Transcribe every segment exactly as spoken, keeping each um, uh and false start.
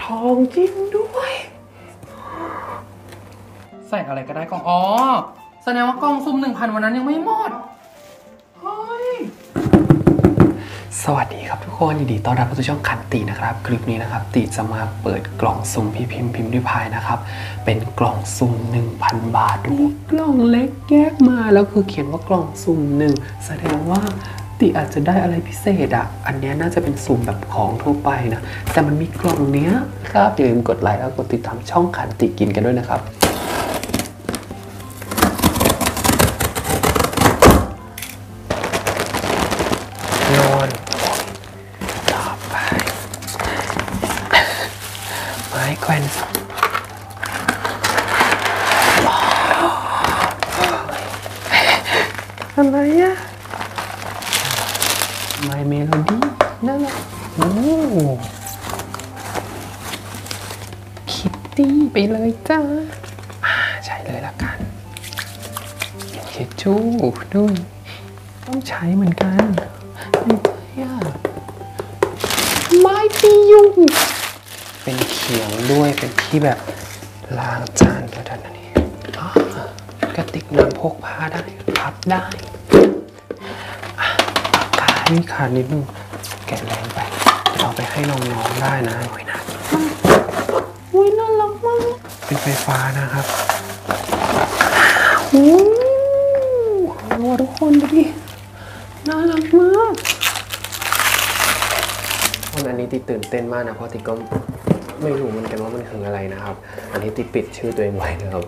ทองจริงด้วยใส่อะไรก็ได้กล่องอ๋อแสดงว่ากล่องซุ่มหนึ่งพันวันนั้นยังไม่หมดเฮ้ยสวัสดีครับทุกคนยินดีต้อนรับเข้าสู่ช่องคันตินะครับคลิปนี้นะครับติจะมาเปิดกล่องซุ่มพี่พิมพ์พิมพ์ริพายนะครับเป็นกล่องซุ่ม หนึ่งพัน บาทมีกล่องเล็กแยกมาแล้วคือเขียนว่ากล่องซุ่มหนึ่งแสดงว่าติอาจจะได้อะไรพิเศษอ่ะอันนี้น่าจะเป็นสุ่มแบบของทั่วไปนะแต่มันมีกล่องเนี้ยครับอย่าลืมกดไลค์แล้วกดติดตามช่องคันติกินกันด้วยนะครับนอนต่อไปไม้แขวนอะไรอะไม้เมโลดี้นั่นแหละโอ้คิตตี้ไปเลยจ้าใช้เลยละกันเช็ดชู่ด้วยต้องใช้เหมือนกันไม้ตียุงเป็นเขียงด้วยเป็นที่แบบล้างจานก็ได้นะนี่กระติกน้ำพกพาได้พับได้ปากกาให้ขาดนิดนึงแกะแรงไปเอาไปให้น้องๆได้นะโอ้ยน่าอุ้ยน่ารักมากเป็นไฟฟ้านะครับโอ้โหทุกคนดูดิน่ารักมากวันอันนี้ติดตื่นเต้นมากนะเพราะติก็ไม่รู้เหมือนกันว่ามันคืออะไรนะครับอันนี้ติปิดชื่อตัวเองไว้นะครับ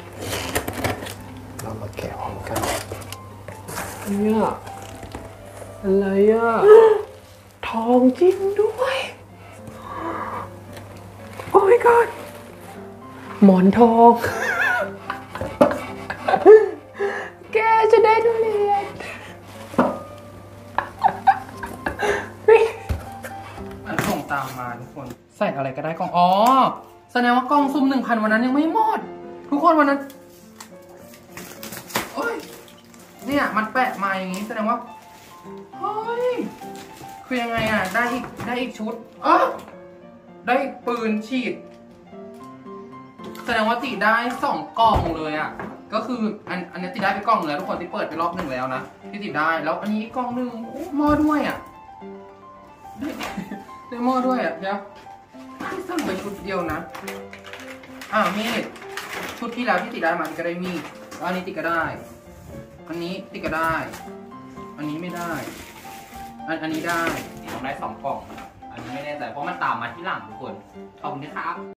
เรามาแกะพร้อมกันเนี่ยอะไรอะทองจริงด้วยโอ้ my god หมอนทองแกจะได้ทุเรียนมันส่งตามมาทุกคนใส่อะไรก็ได้กล่องอ๋อแสดงว่ากล่องซุ่มหนึ่งพันวันนั้นยังไม่หมดทุกคนวันนั้นโอ้ยเนี่ยมันแปะมาอย่างนี้แสดงว่าเฮ้ยคือยังไงอ่ะได้อีกได้อีกชุดอ๋อได้ปืนฉีดแสดงว่าติได้สองกล่องเลยอ่ะก็คืออันอันนี้ติได้ไปกล่องนึงแล้วทุกคนที่เปิดไปรอบหนึ่งแล้วนะที่ติได้แล้วอันนี้กล่องหนึ่งหม้อด้วยอ่ะได้ได้หม้อด้วยอ่ะเดี๋ยวที่สั่งไปชุดเดียวนะอ่ามีดชุดที่แล้วที่ติได้มาติก็ได้มีดอันนี้ติก็ได้อันนี้ติก็ได้อันนี้ไม่ได้อันอันนี้ได้ต้องได้สองกล่องอันนี้ไม่แน่ใจเพราะมันตามมาที่หลังทุกคนขอบคุณครับ